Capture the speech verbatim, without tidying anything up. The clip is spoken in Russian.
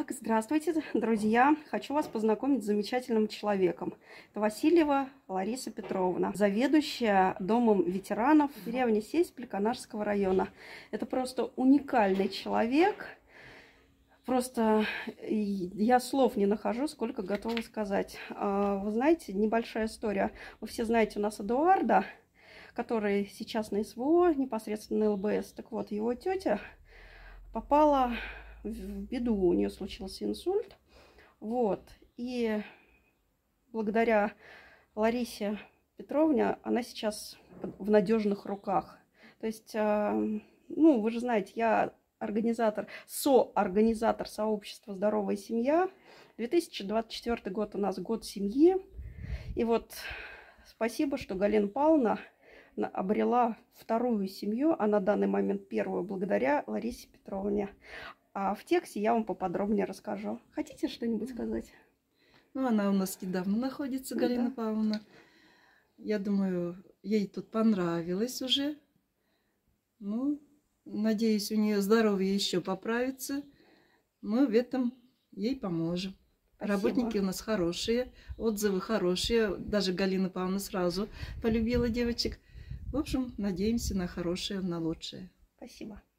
Так, здравствуйте, друзья! Хочу вас познакомить с замечательным человеком. Это Васильева Лариса Петровна, заведующая домом ветеранов в деревне Сесьпель Канашского района. Это просто уникальный человек. Просто я слов не нахожу, сколько готова сказать. Вы знаете, небольшая история. Вы все знаете, у нас Эдуарда, который сейчас на СВО, непосредственно на ЛБС. Так вот, его тетя попала в беду, у нее случился инсульт. Вот. И благодаря Ларисе Петровне она сейчас в надежных руках. То есть, ну, вы же знаете, я организатор, соорганизатор сообщества «Здоровая семья». две тысячи двадцать четвёртый год у нас год семьи. И вот спасибо, что Галина Павловна обрела вторую семью, а на данный момент первую, благодаря Ларисе Петровне. А в тексте я вам поподробнее расскажу. Хотите что-нибудь сказать? Ну, она у нас недавно находится, Галина да. Павловна. Я думаю, ей тут понравилось уже. Ну, надеюсь, у нее здоровье еще поправится. Мы в этом ей поможем. Спасибо. Работники у нас хорошие, отзывы хорошие. Даже Галина Павловна сразу полюбила девочек. В общем, надеемся на хорошее, на лучшее. Спасибо.